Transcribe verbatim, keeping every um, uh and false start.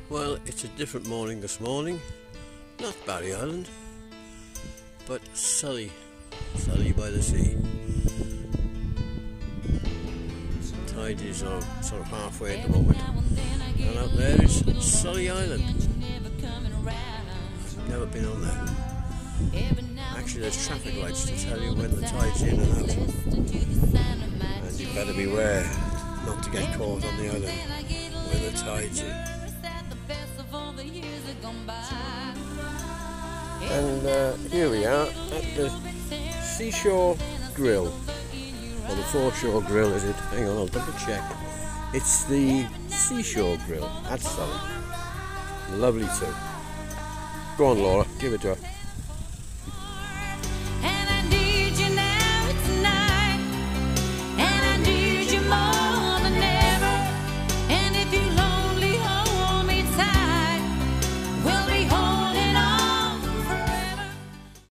Well, it's a different morning this morning. Not Barry Island, but Sully. Sully by the sea. Tide is uh, sort of halfway at the moment. And out there is Sully Island. I've never been on there. Actually, there's traffic lights to tell you when the tide's in and out. And you better beware not to get caught on the island when the tide's in. And uh, here we are at the Seashore Grill, or the Foreshore Grill is it? Hang on, I'll double check. It's the Seashore Grill at Sully. Lovely too. Go on Laura, give it to her.